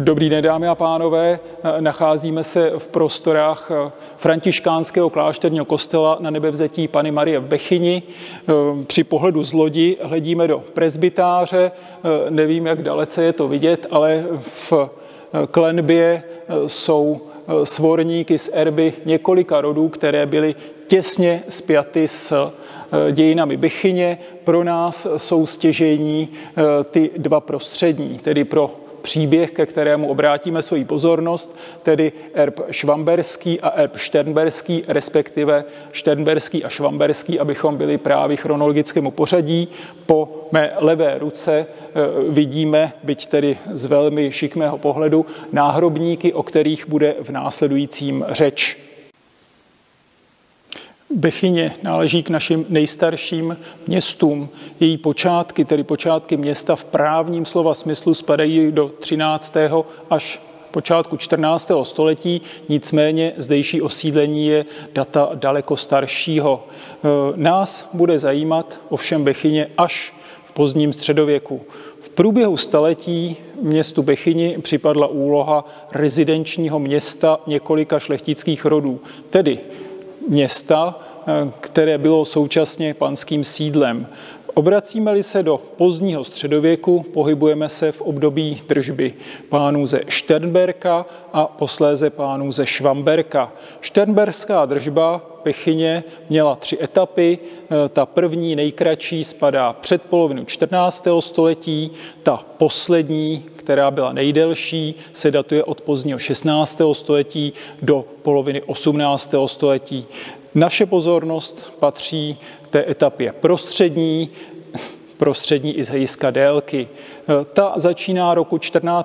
Dobrý den, dámy a pánové. Nacházíme se v prostorách františkánského klášterního kostela Na Nebevzetí Panny Marie v Bechyni. Při pohledu z lodi hledíme do presbytáře. Nevím, jak dalece je to vidět, ale v klenbě jsou svorníky z erby několika rodů, které byly těsně spjaty s dějinami Bechyně. Pro nás jsou stěžejní ty dva prostřední, tedy pro příběh, ke kterému obrátíme svoji pozornost, tedy erb švamberský a erb šternberský, respektive šternberský a švamberský, abychom byli právě chronologickému pořadí. Po mé levé ruce vidíme, byť tedy z velmi šikmého pohledu, náhrobníky, o kterých bude v následujícím řeč. Bechyně náleží k našim nejstarším městům. Její počátky, tedy počátky města v právním slova smyslu, spadají do 13. až počátku 14. století, nicméně zdejší osídlení je data daleko staršího. Nás bude zajímat ovšem Bechyně až v pozdním středověku. V průběhu staletí městu Bechyni připadla úloha rezidenčního města několika šlechtických rodů, tedy města, které bylo současně panským sídlem. Obracíme-li se do pozdního středověku, pohybujeme se v období držby pánů ze Šternberka a posléze pánů ze Švamberka. Šternberská držba Bechyně měla 3 etapy. Ta první, nejkratší, spadá před polovinu 14. století, ta poslední, která byla nejdelší, se datuje od pozdního 16. století do poloviny 18. století. Naše pozornost patří té etapě prostřední i z hlediska délky. Ta začíná roku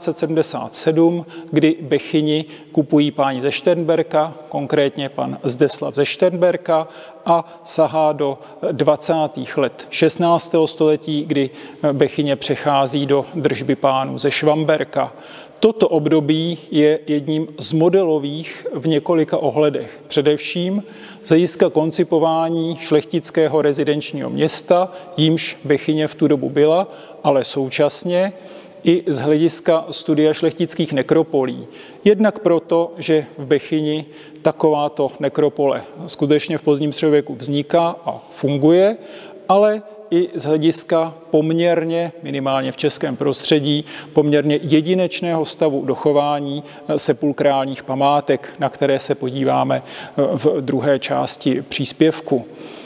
1477, kdy Bechyni kupují páni ze Šternberka, konkrétně pan Zdeslav ze Šternberka, a sahá do 20. let 16. století, kdy Bechyně přechází do držby pánů ze Švamberka. Toto období je jedním z modelových v několika ohledech. Především z hlediska koncipování šlechtického rezidenčního města, jímž Bechyně v tu dobu byla, ale současně i z hlediska studia šlechtických nekropolí. Jednak proto, že v Bechyni takováto nekropole skutečně v pozdním středověku vzniká a funguje, ale i z hlediska poměrně, minimálně v českém prostředí, poměrně jedinečného stavu dochování sepulkrálních památek, na které se podíváme v druhé části příspěvku.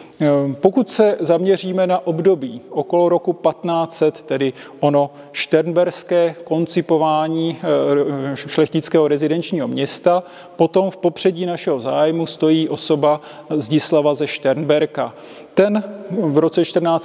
Pokud se zaměříme na období okolo roku 1500, tedy ono šternberské koncipování šlechtického rezidenčního města, potom v popředí našeho zájmu stojí osoba Zdislava ze Šternberka. Ten v roce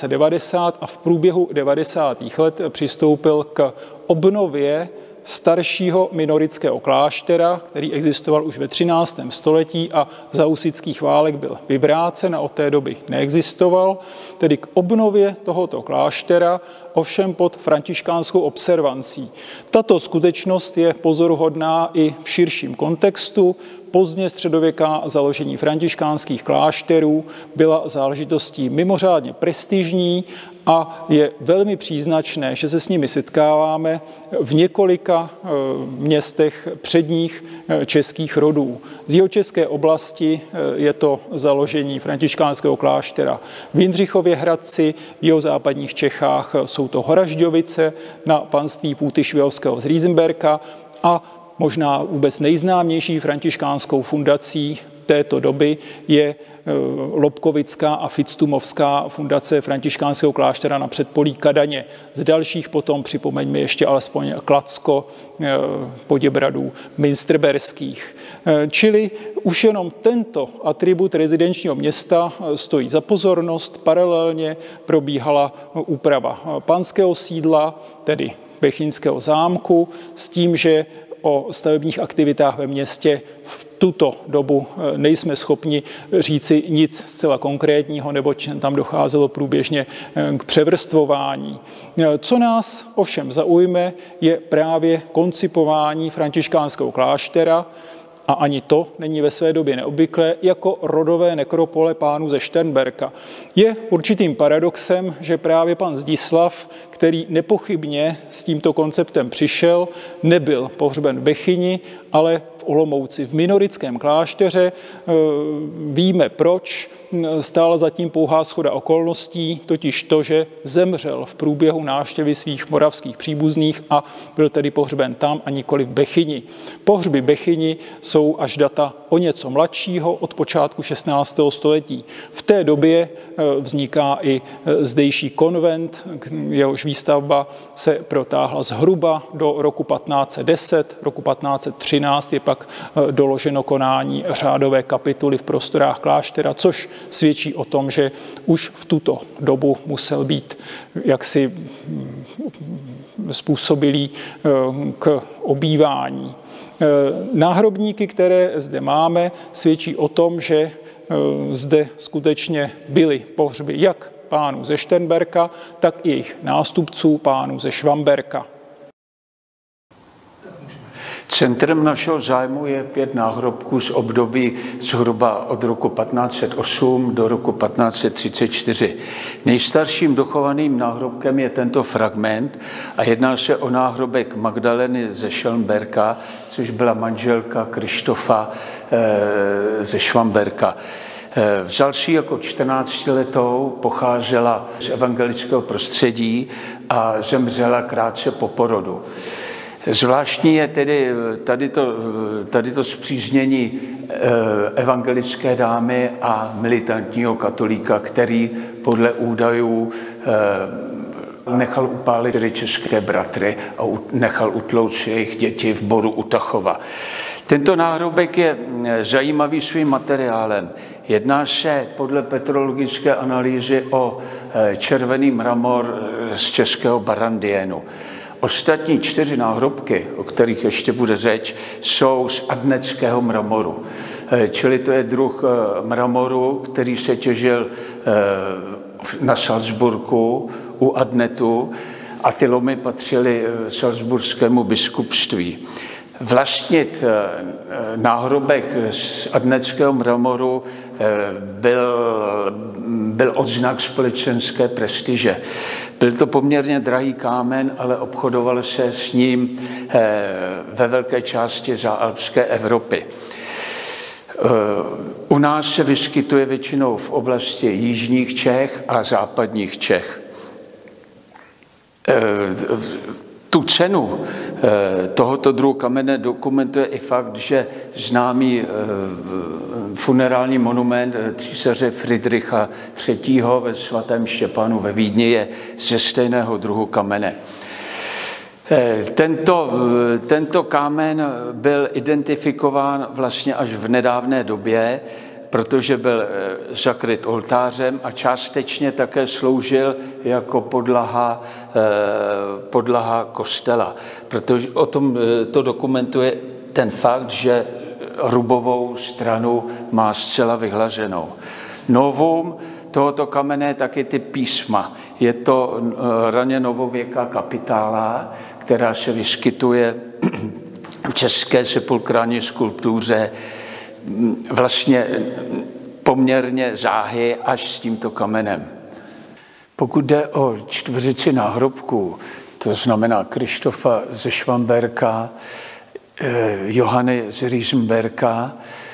1490 a v průběhu 90. let přistoupil k obnově staršího minorického kláštera, který existoval už ve 13. století a za husitských válek byl vyvrácen a od té doby neexistoval, tedy k obnově tohoto kláštera, ovšem pod františkánskou observancí. Tato skutečnost je pozoruhodná i v širším kontextu. Pozdně středověká založení františkánských klášterů byla záležitostí mimořádně prestižní a je velmi příznačné, že se s nimi setkáváme v několika městech předních českých rodů. Z jihočeské oblasti je to založení františkánského kláštera v Jindřichově Hradci, v jihozápadních Čechách jsou to Horažďovice na panství Půtyšviovského z Riesenberka a možná vůbec nejznámější františkánskou fundací této doby je Lobkovická a Fictumovská fundace františkánského kláštera na předpolí Kadaně. Z dalších potom připomeňme ještě alespoň Kladsko, Poděbradů, Münsterberských. Čili už jenom tento atribut rezidenčního města stojí za pozornost. Paralelně probíhala úprava panského sídla, tedy Bechyňského zámku, s tím, že o stavebních aktivitách ve městě v tuto dobu nejsme schopni říci nic zcela konkrétního, neboť tam docházelo průběžně k převrstvování. Co nás ovšem zaujme, je právě koncipování františkánského kláštera, a ani to není ve své době neobvyklé, jako rodové nekropole pánů ze Šternberka. Je určitým paradoxem, že právě pan Zdislav, který nepochybně s tímto konceptem přišel, nebyl pohřben v Bechyni, ale v Olomouci, v minorickém klášteře. Víme proč, stála zatím pouhá shoda okolností, totiž to, že zemřel v průběhu návštěvy svých moravských příbuzných a byl tedy pohřben tam a nikoli v Bechyni. Pohřby Bechyni jsou až data o něco mladšího, od počátku 16. století. V té době vzniká i zdejší konvent, jehož výstavba se protáhla zhruba do roku 1510, roku 1513 je pak doloženo konání řádové kapituly v prostorách kláštera, což svědčí o tom, že už v tuto dobu musel být jaksi způsobilý k obývání. Náhrobníky, které zde máme, svědčí o tom, že zde skutečně byly pohřby jak pánů ze Šternberka, tak i jejich nástupců pánů ze Švamberka. Centrem našeho zájmu je 5 náhrobků z období zhruba od roku 1508 do roku 1534. Nejstarším dochovaným náhrobkem je tento fragment a jedná se o náhrobek Magdaleny ze Schellenberka, což byla manželka Krištofa ze Švamberka. Vzal si jako 14letou, pocházela z evangelického prostředí a zemřela krátce po porodu. Zvláštní je tedy tady to spříznění evangelické dámy a militantního katolíka, který podle údajů nechal upálit 4 české bratry a nechal utlouct jejich děti v Boru u Tachova. Tento náhrobek je zajímavý svým materiálem. Jedná se podle petrologické analýzy o červený mramor z českého Barandienu. Ostatní 4 náhrobky, o kterých ještě bude řeč, jsou z adneckého mramoru. Čili to je druh mramoru, který se těžil na Salzburgu u Adnetu a ty lomy patřily salzburskému biskupství. Vlastnit náhrobek z adneckého mramoru byl odznak společenské prestiže. Byl to poměrně drahý kámen, ale obchodovalo se s ním ve velké části záalpské Evropy. U nás se vyskytuje většinou v oblasti jižních Čech a západních Čech. Tu cenu tohoto druhu kamene dokumentuje i fakt, že známý funerální monument císaře Friedricha III. Ve svatém Štěpánu ve Vídni je ze stejného druhu kamene. Tento kámen byl identifikován vlastně až v nedávné době, protože byl zakryt oltářem a částečně také sloužil jako podlaha kostela. Protože o tom to dokumentuje ten fakt, že rubovou stranu má zcela vyhlaženou. Novum tohoto kamene je taky ty písma. Je to raně novověká kapitála, která se vyskytuje v české sepulkrální skulptuře vlastně poměrně záhy až s tímto kamenem. Pokud jde o čtveřici náhrobků, to znamená Krištofa ze Švamberka, Johany z Riesenberka,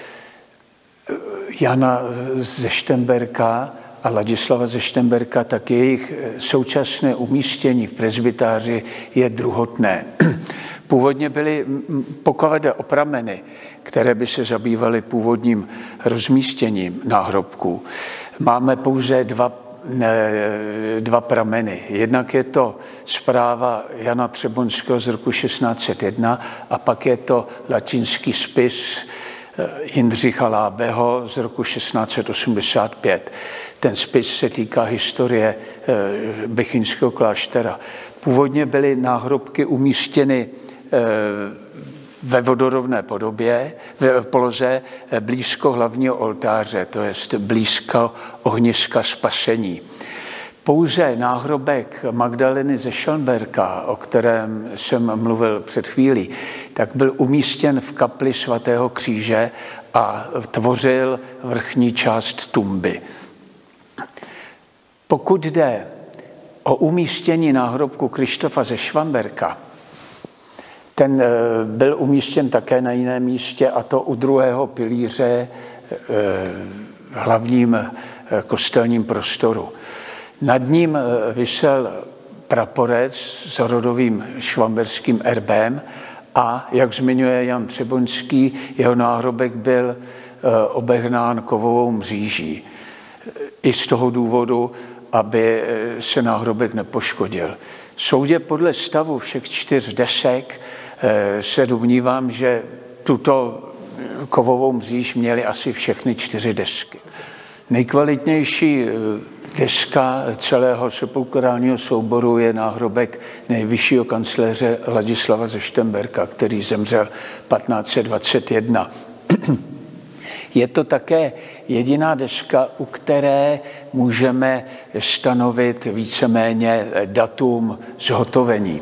Jana ze Štemberka a Ladislava ze Štemberka, tak jejich současné umístění v presbytáři je druhotné. Původně byly, pokud jde o prameny, které by se zabývaly původním rozmístěním náhrobků, máme pouze dva prameny. Jednak je to zpráva Jana Třebonského z roku 1601 a pak je to latinský spis Jindřicha Lábeho z roku 1685. Ten spis se týká historie Bechyňského kláštera. Původně byly náhrobky umístěny ve vodorovné poloze blízko hlavního oltáře, to jest blízko ohniska spasení. Pouze náhrobek Magdaleny ze Schellenberka, o kterém jsem mluvil před chvílí, tak byl umístěn v kapli svatého kříže a tvořil vrchní část tumby. Pokud jde O umístění náhrobku Krištofa ze Švamberka, ten byl umístěn také na jiném místě, a to u druhého pilíře v hlavním kostelním prostoru. Nad ním visel praporec s rodovým švamberským erbem a, jak zmiňuje Jan Třeboňský, jeho náhrobek byl obehnán kovovou mříží. I z toho důvodu, aby se náhrobek nepoškodil. Soudě podle stavu všech 4 desek se domnívám, že tuto kovovou mříž měly asi všechny 4 desky. Nejkvalitnější deska celého sepulkrálního souboru je náhrobek nejvyššího kancléře Ladislava ze Štemberka, který zemřel 1521. Je to také jediná deska, u které můžeme stanovit víceméně datum zhotovení.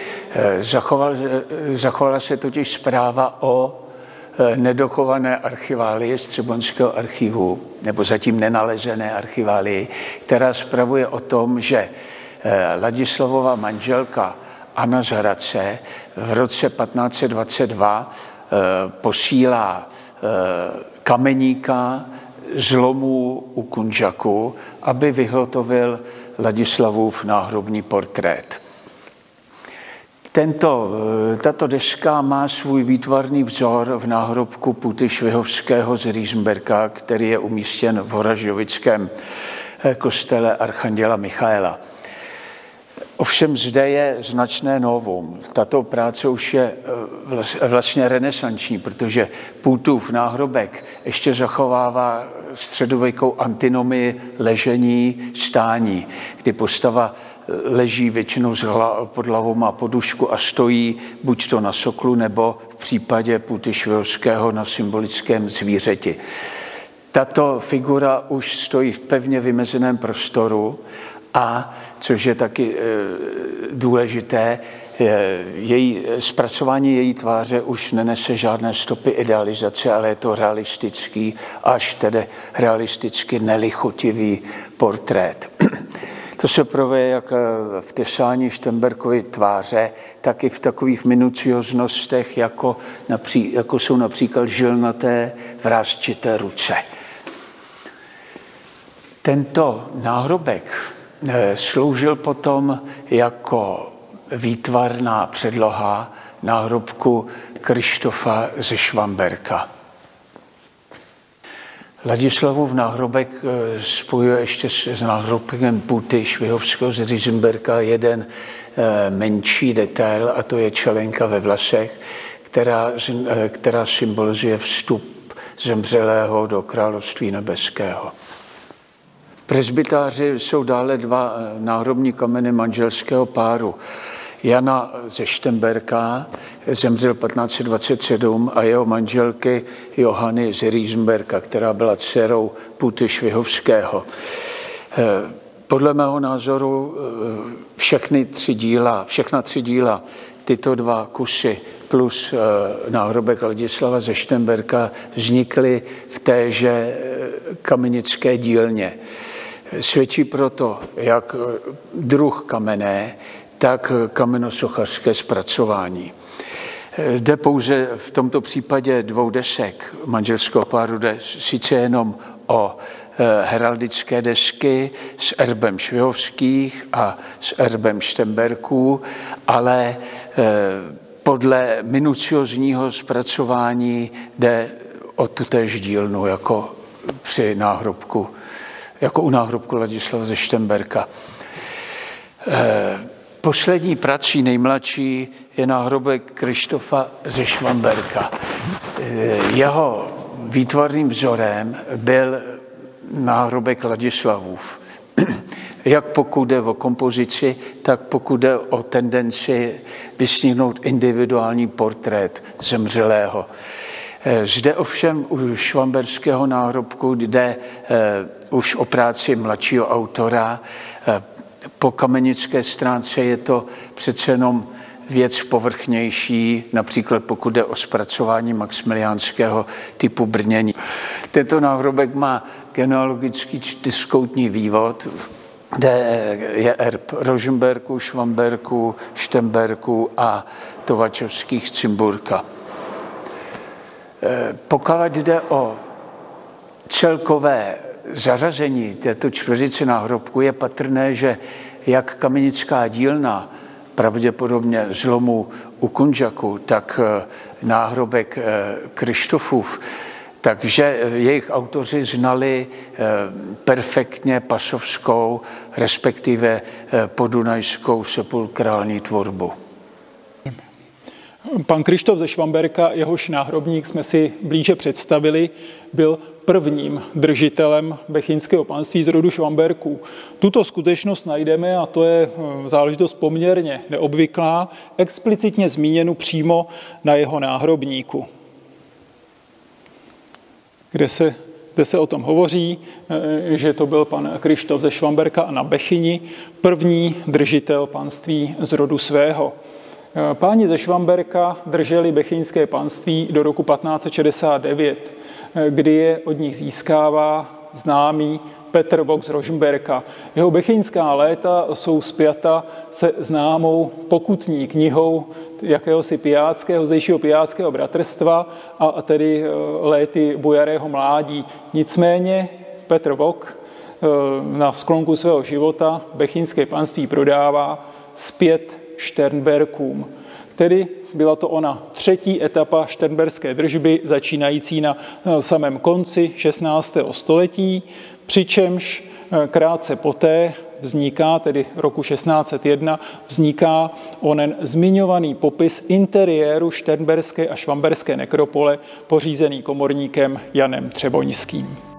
Zachovala se totiž zpráva o nedochované archiválii z Třeboňského archivu, nebo zatím nenalezené archiválii, která spravuje o tom, že Ladislavova manželka Anna z Hradce v roce 1522 posílá kameníka z lomů u Kunžaku, aby vyhotovil Ladislavův náhrobní portrét. Tato deska má svůj výtvarný vzor v náhrobku Puty Švihovského z Riesenberka, který je umístěn v Horažďovickém kostele Archanděla Michaela. Ovšem zde je značné novum. Tato práce už je vlastně renesanční, protože Putův náhrobek ještě zachovává středověkou antinomii ležení, stání, kdy postava leží většinou pod hlavou, má podušku a stojí buď to na soklu, nebo v případě Puty Švihovského na symbolickém zvířeti. Tato figura už stojí v pevně vymezeném prostoru a, což je taky důležité, zpracování její tváře už nenese žádné stopy idealizace, ale je to realistický, až tedy realisticky nelichotivý portrét. To se projeví jak v tesání Štemberkovy tváře, tak i v takových minucioznostech, jako jsou například žilnaté vrásčité ruce. Tento náhrobek sloužil potom jako výtvarná předloha náhrobku Krištofa ze Švamberka. Ladislavův náhrobek spojuje ještě s náhrobkem Puty Švihovského z Riesenberka jeden menší detail, a to je čelenka ve vlasech, která symbolizuje vstup zemřelého do království nebeského. V presbytáři jsou dále 2 náhrobní kameny manželského páru. Jana ze Štemberka zemřel 1527 a jeho manželky Johany z Riesenberka, která byla dcerou Puty Švihovského. Podle mého názoru všechna 3 díla, tyto 2 kusy plus náhrobek Ladislava ze Štemberka vznikly v téže kamenické dílně. Svědčí proto jak druh kamenné, tak kamenosochařské zpracování. Jde pouze v tomto případě 2 desek manželského páru, jde sice jenom o heraldické desky s erbem Švihovských a s erbem Štemberků, ale podle minuciozního zpracování jde o tutéž dílnu jako při náhrobku, jako u náhrobku Ladislava ze Štemberka. Poslední prací, nejmladší, je náhrobek Krištofa ze Švamberka. Jeho výtvarným vzorem byl náhrobek Ladislavův. Jak pokud jde o kompozici, tak pokud jde o tendenci vystihnout individuální portrét zemřelého. Zde ovšem u švamberského náhrobku jde už o práci mladšího autora. Po kamenické stránce je to přece jenom věc povrchnější, například pokud jde o zpracování maximiliánského typu brnění. Tento náhrobek má genealogický 4koutní vývod, kde je erb Rožmberků, Švamberků, Štemberků a Tovačovských z Cimburka. Pokud jde o celkové zařazení této čtveřice náhrobku, je patrné, že jak kamenická dílna, pravděpodobně zlomu u Kunžaku, tak náhrobek Krištofův, takže jejich autoři znali perfektně pasovskou, respektive podunajskou sepulkrální tvorbu. Pan Krištof ze Švamberka, jehož náhrobník jsme si blíže představili, byl prvním držitelem bechyňského panství z rodu Švamberků. Tuto skutečnost najdeme, a to je záležitost poměrně neobvyklá, explicitně zmíněnu přímo na jeho náhrobníku, kde se o tom hovoří, že to byl pan Krištof ze Švamberka a na Bechyni, první držitel panství z rodu svého. Páni ze Švamberka drželi bechyňské panství do roku 1569, kdy je od nich získává známý Petr Vok z Rožmberka. Jeho bechyňská léta jsou spjata se známou pokutní knihou jakéhosi zdejšího pijáckého bratrstva, a tedy léty bujarého mládí. Nicméně Petr Vok na sklonku svého života bechyňské panství prodává zpět Šternberkům. Tedy byla to ona třetí etapa šternberské držby, začínající na samém konci 16. století, přičemž krátce poté vzniká, tedy roku 1601, vzniká onen zmiňovaný popis interiéru šternberské a švamberské nekropole, pořízený komorníkem Janem Třeboňským.